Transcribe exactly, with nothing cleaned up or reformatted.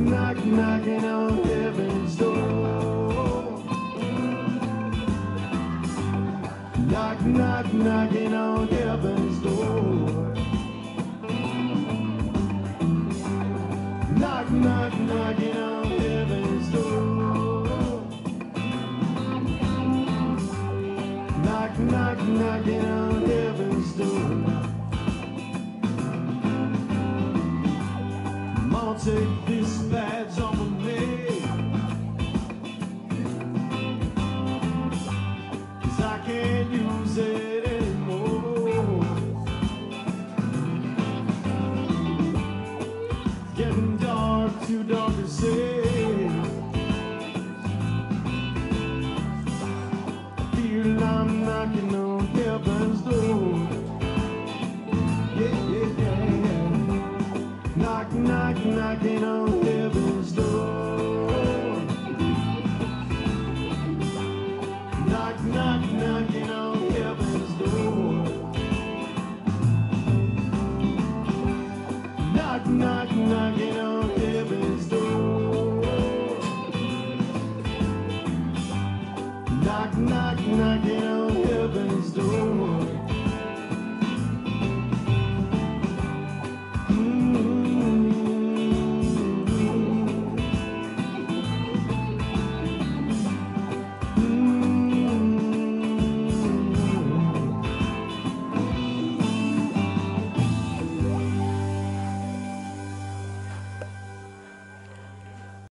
knock, knocking on heaven's door. Knock, knock, knocking on heaven's door. Knock, knock, knocking on heaven's door. Knock, knock, knocking on heaven's door. Mama, take this badge off of me, 'cause I can't use it anymore. Getting dark, too dark to see. I feel I'm knocking on heaven's door. Yeah, yeah, yeah, yeah. Knock, knock, knocking on heaven's door. Knock, knock, knocking on heaven's door. Knock, knock, knocking on heaven's door. Knock, knock, knocking on